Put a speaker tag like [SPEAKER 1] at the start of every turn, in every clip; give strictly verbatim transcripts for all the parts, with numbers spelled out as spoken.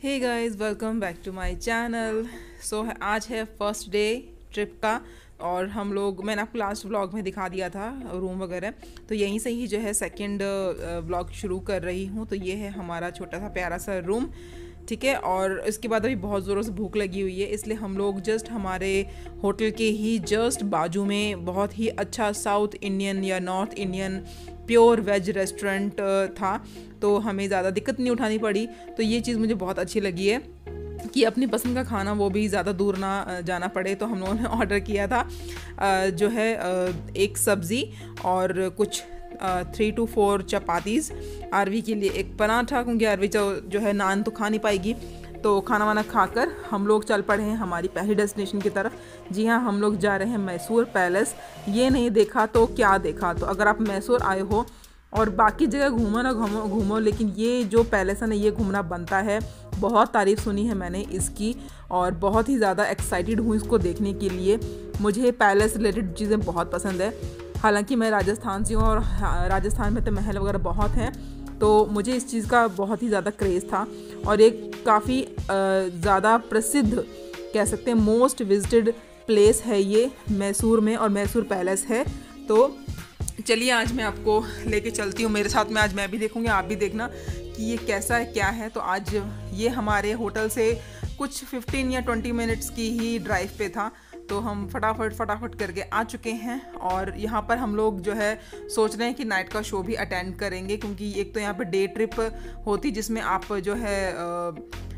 [SPEAKER 1] Hey guys, welcome back to my channel. So आज है first day trip का और हम लोग, मैंने आपको लास्ट व्लॉग में दिखा दिया था रूम वगैरह, तो यहीं से ही जो है सेकंड व्लॉग शुरू कर रही हूँ। तो ये है हमारा छोटा सा प्यारा सा रूम, ठीक है। और इसके बाद अभी बहुत ज़ोरों से भूख लगी हुई है, इसलिए हम लोग जस्ट हमारे होटल के ही जस्ट बाजू में बहुत ही अच्छा साउथ इंडियन या North Indian pure veg restaurant था, तो हमें ज़्यादा दिक्कत नहीं उठानी पड़ी। तो ये चीज़ मुझे बहुत अच्छी लगी है कि अपनी पसंद का खाना वो भी ज़्यादा दूर ना जाना पड़े। तो हम लोगों ने ऑर्डर किया था जो है एक सब्ज़ी और कुछ three two four chapatis, RV के लिए एक पराठा, क्योंकि आरवी जो है नान तो खा नहीं पाएगी। तो खाना वाना खाकर हम लोग चल पड़े हैं हमारी पहली डेस्टिनेशन की तरफ। जी हाँ, हम लोग जा रहे हैं मैसूर पैलेस। ये नहीं देखा तो क्या देखा। तो अगर आप मैसूर आए हो और बाकी जगह घूमो ना घूमो घूमो लेकिन ये जो पैलेस है ना, ये घूमना बनता है। बहुत तारीफ़ सुनी है मैंने इसकी और बहुत ही ज़्यादा एक्साइटेड हूँ इसको देखने के लिए। मुझे पैलेस रिलेटेड चीज़ें बहुत पसंद है। हालांकि मैं राजस्थान से हूँ और राजस्थान में तो महल वगैरह बहुत हैं, तो मुझे इस चीज़ का बहुत ही ज़्यादा क्रेज़ था। और एक काफ़ी ज़्यादा प्रसिद्ध, कह सकते हैं मोस्ट विजिटेड प्लेस है ये मैसूर में, और मैसूर पैलेस है। तो चलिए आज मैं आपको लेके चलती हूँ मेरे साथ में। आज मैं भी देखूँगी, आप भी देखना कि ये कैसा है क्या है। तो आज ये हमारे होटल से कुछ फिफ्टीन या ट्वेंटी मिनट्स की ही ड्राइव पे था, तो हम फटाफट फटाफट करके आ चुके हैं। और यहाँ पर हम लोग जो है सोच रहे हैं कि नाइट का शो भी अटेंड करेंगे, क्योंकि एक तो यहाँ पर डे ट्रिप होती जिसमें आप जो है आ,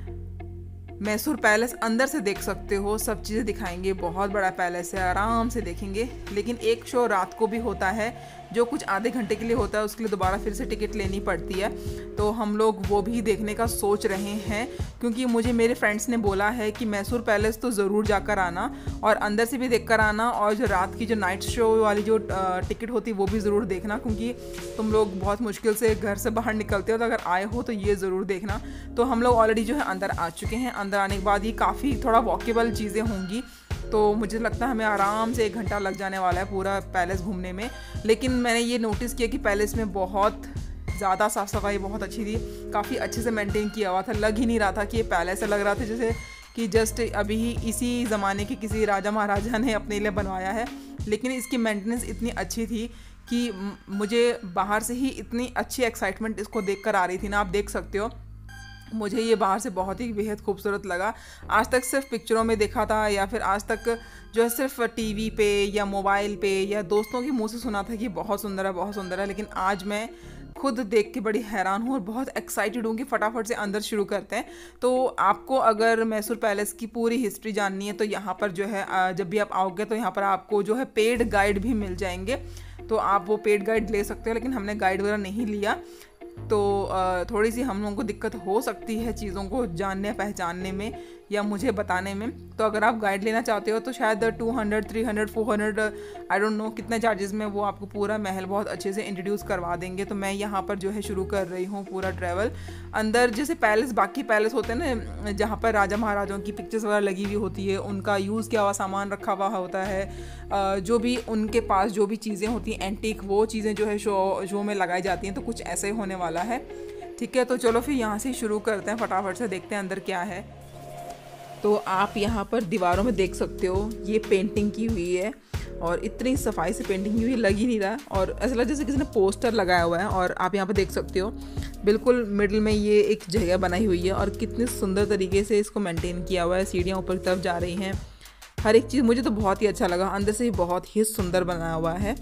[SPEAKER 1] मैसूर पैलेस अंदर से देख सकते हो, सब चीज़ें दिखाएंगे। बहुत बड़ा पैलेस है, आराम से देखेंगे। लेकिन एक शो रात को भी होता है जो कुछ आधे घंटे के लिए होता है, उसके लिए दोबारा फिर से टिकट लेनी पड़ती है। तो हम लोग वो भी देखने का सोच रहे हैं, क्योंकि मुझे मेरे फ्रेंड्स ने बोला है कि मैसूर पैलेस तो ज़रूर जाकर आना और अंदर से भी देख कर आना, और जो रात की जो नाइट शो वाली जो टिकट होती है वो भी ज़रूर देखना, क्योंकि तुम लोग बहुत मुश्किल से घर से बाहर निकलते हो, तो अगर आए हो तो ये ज़रूर देखना। तो हम लोग ऑलरेडी जो है अंदर आ चुके हैं। अंदर आने के बाद ये काफ़ी थोड़ा वॉकेबल चीज़ें होंगी, तो मुझे लगता है हमें आराम से एक घंटा लग जाने वाला है पूरा पैलेस घूमने में। लेकिन मैंने ये नोटिस किया कि पैलेस में बहुत ज़्यादा साफ़ सफाई बहुत अच्छी थी, काफ़ी अच्छे से मेंटेन किया हुआ था। लग ही नहीं रहा था कि ये पैलेस है, लग रहा था जैसे कि जस्ट अभी ही इसी ज़माने के किसी राजा महाराजा ने अपने लिए बनवाया है। लेकिन इसकी मेंटेनेंस इतनी अच्छी थी कि मुझे बाहर से ही इतनी अच्छी एक्साइटमेंट इसको देख कर आ रही थी ना, आप देख सकते हो। मुझे ये बाहर से बहुत ही बेहद खूबसूरत लगा। आज तक सिर्फ पिक्चरों में देखा था, या फिर आज तक जो है सिर्फ टीवी पे या मोबाइल पे या दोस्तों के मुंह से सुना था कि बहुत सुंदर है बहुत सुंदर है। लेकिन आज मैं खुद देख के बड़ी हैरान हूँ और बहुत एक्साइटेड हूँ कि फटाफट से अंदर शुरू करते हैं। तो आपको अगर मैसूर पैलेस की पूरी हिस्ट्री जाननी है तो यहाँ पर जो है जब भी आप आओगे तो यहाँ पर आपको जो है पेड गाइड भी मिल जाएंगे, तो आप वो पेड गाइड ले सकते हो। लेकिन हमने गाइड वगैरह नहीं लिया, तो थोड़ी सी हम लोगों को दिक्कत हो सकती है चीज़ों को जानने पहचानने में या मुझे बताने में। तो अगर आप गाइड लेना चाहते हो तो शायद two hundred three hundred four hundred I don't know कितने चार्जेस में वो आपको पूरा महल बहुत अच्छे से इंट्रोड्यूस करवा देंगे। तो मैं यहाँ पर जो है शुरू कर रही हूँ पूरा ट्रैवल अंदर। जैसे पैलेस, बाकी पैलेस होते हैं ना जहाँ पर राजा महाराजाओं की पिक्चर्स वगैरह लगी हुई होती है, उनका यूज़ किया हुआ सामान रखा हुआ होता है, जो भी उनके पास जो भी चीज़ें होती हैं एंटीक, वो चीज़ें जो है शो शो में लगाई जाती हैं। तो कुछ ऐसा ही होने वाला है, ठीक है। तो चलो फिर यहाँ से शुरू करते हैं, फटाफट से देखते हैं अंदर क्या है। तो आप यहाँ पर दीवारों में देख सकते हो ये पेंटिंग की हुई है, और इतनी सफाई से पेंटिंग की हुई लग ही नहीं रहा, और ऐसा लग जैसे किसी ने पोस्टर लगाया हुआ है। और आप यहाँ पर देख सकते हो बिल्कुल मिडिल में ये एक जगह बनाई हुई है, और कितनी सुंदर तरीके से इसको मेंटेन किया हुआ है। सीढ़ियाँ ऊपर की तरफ जा रही हैं, हर एक चीज़ मुझे तो बहुत ही अच्छा लगा। अंदर से ही बहुत ही सुंदर बनाया हुआ है।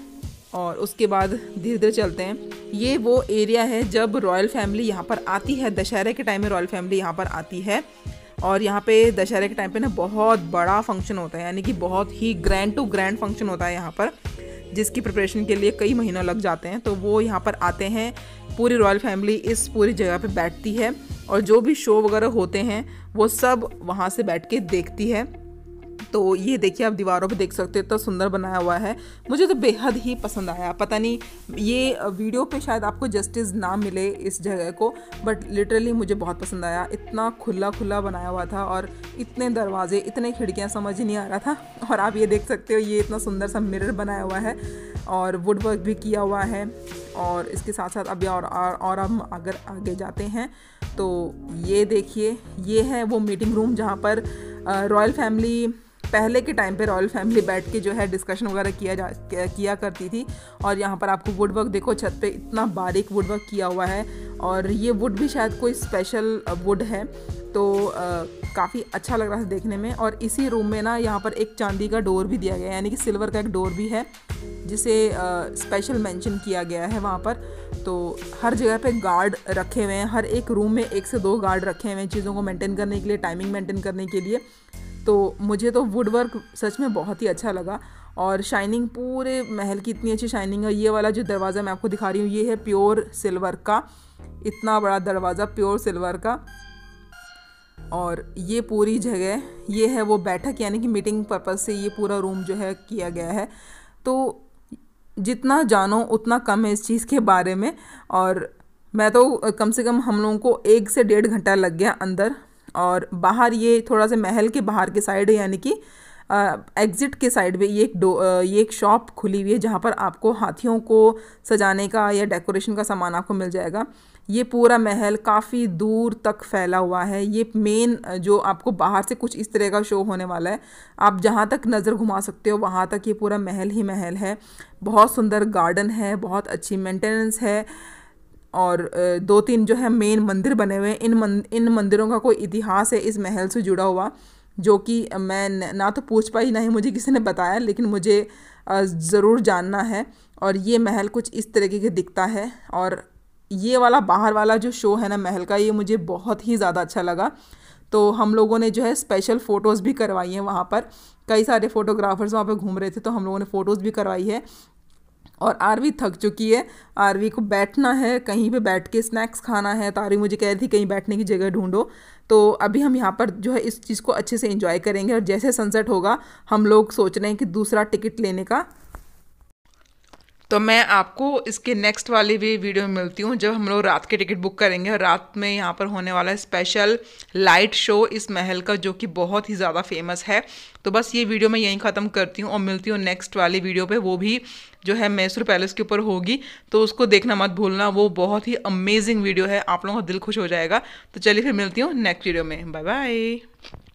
[SPEAKER 1] और उसके बाद धीरे धीरे चलते हैं। ये वो एरिया है जब रॉयल फैमिली यहाँ पर आती है, दशहरे के टाइम में रॉयल फैमिली यहाँ पर आती है। और यहाँ पे दशहरे के टाइम पे ना बहुत बड़ा फंक्शन होता है, यानी कि बहुत ही ग्रैंड टू ग्रैंड फंक्शन होता है यहाँ पर, जिसकी प्रिपरेशन के लिए कई महीनों लग जाते हैं। तो वो यहाँ पर आते हैं, पूरी रॉयल फैमिली इस पूरी जगह पे बैठती है, और जो भी शो वगैरह होते हैं वो सब वहाँ से बैठ के देखती है। तो ये देखिए आप दीवारों पे देख सकते हो, इतना सुंदर बनाया हुआ है। मुझे तो बेहद ही पसंद आया। पता नहीं ये वीडियो पे शायद आपको जस्टिस ना मिले इस जगह को, बट लिटरली मुझे बहुत पसंद आया। इतना खुला खुला बनाया हुआ था, और इतने दरवाजे इतने खिड़कियाँ, समझ ही नहीं आ रहा था। और आप ये देख सकते हो ये इतना सुंदर सा मिरर बनाया हुआ है, और वुड वर्क भी किया हुआ है। और इसके साथ साथ अभी और और, और हम अगर आगे जाते हैं तो ये देखिए, ये है वो मीटिंग रूम जहाँ पर रॉयल फैमिली, पहले के टाइम पे रॉयल फैमिली बैठ के जो है डिस्कशन वगैरह किया जा किया करती थी। और यहाँ पर आपको वुड वर्क देखो, छत पे इतना बारीक वुड वर्क किया हुआ है, और ये वुड भी शायद कोई स्पेशल वुड है, तो काफ़ी अच्छा लग रहा है देखने में। और इसी रूम में ना यहाँ पर एक चांदी का डोर भी दिया गया है, यानी कि सिल्वर का एक डोर भी है जिसे स्पेशल मेंशन किया गया है वहाँ पर। तो हर जगह पे गार्ड रखे हुए हैं, हर एक रूम में एक से दो गार्ड रखे हुए हैं चीज़ों को मेंटेन करने के लिए, टाइमिंग मेंटेन करने के लिए। तो मुझे तो वुड वर्क सच में बहुत ही अच्छा लगा, और शाइनिंग पूरे महल की इतनी अच्छी शाइनिंग है। ये वाला जो दरवाज़ा मैं आपको दिखा रही हूँ, ये है प्योर सिल्वर का, इतना बड़ा दरवाज़ा प्योर सिल्वर का। और ये पूरी जगह, ये है वो बैठक, यानी कि मीटिंग पर्पज़ से ये पूरा रूम जो है किया गया है। तो जितना जानो उतना कम है इस चीज़ के बारे में। और मैं तो कम से कम हम लोगों को एक से डेढ़ घंटा लग गया अंदर। और बाहर ये थोड़ा सा महल के बाहर के साइड है, यानी कि एग्ज़िट के साइड पे ये एक डो ये एक शॉप खुली हुई है जहाँ पर आपको हाथियों को सजाने का या डेकोरेशन का सामान आपको मिल जाएगा। ये पूरा महल काफ़ी दूर तक फैला हुआ है। ये मेन जो आपको बाहर से कुछ इस तरह का शो होने वाला है, आप जहाँ तक नज़र घुमा सकते हो वहाँ तक ये पूरा महल ही महल है। बहुत सुंदर गार्डन है, बहुत अच्छी मेंटेनेंस है, और दो तीन जो है मेन मंदिर बने हुए हैं। इन मन, इन मंदिरों का कोई इतिहास है इस महल से जुड़ा हुआ, जो कि मैं ना तो पूछ पाई ना ही मुझे किसी ने बताया, लेकिन मुझे ज़रूर जानना है। और ये महल कुछ इस तरीके के दिखता है। और ये वाला बाहर वाला जो शो है ना महल का, ये मुझे बहुत ही ज़्यादा अच्छा लगा। तो हम लोगों ने जो है स्पेशल फ़ोटोज़ भी करवाई हैं वहाँ पर, कई सारे फ़ोटोग्राफर्स वहाँ पर घूम रहे थे, तो हम लोगों ने फ़ोटोज़ भी करवाई है। और आरवी थक चुकी है, आरवी को बैठना है, कहीं पे बैठ के स्नैक्स खाना है। तो आरवी मुझे कह रही थी कहीं बैठने की जगह ढूंढो। तो अभी हम यहाँ पर जो है इस चीज़ को अच्छे से एंजॉय करेंगे, और जैसे सनसेट होगा हम लोग सोच रहे हैं कि दूसरा टिकट लेने का। तो मैं आपको इसके नेक्स्ट वाली भी वीडियो में मिलती हूँ जब हम लोग रात के टिकट बुक करेंगे। और रात में यहाँ पर होने वाला है स्पेशल लाइट शो इस महल का, जो कि बहुत ही ज़्यादा फेमस है। तो बस ये वीडियो मैं यहीं ख़त्म करती हूँ और मिलती हूँ नेक्स्ट वाली वीडियो पे। वो भी जो है मैसूर पैलेस के ऊपर होगी, तो उसको देखना मत भूलना। वो बहुत ही अमेजिंग वीडियो है, आप लोगों का दिल खुश हो जाएगा। तो चलिए फिर मिलती हूँ नेक्स्ट वीडियो में। Bye bye.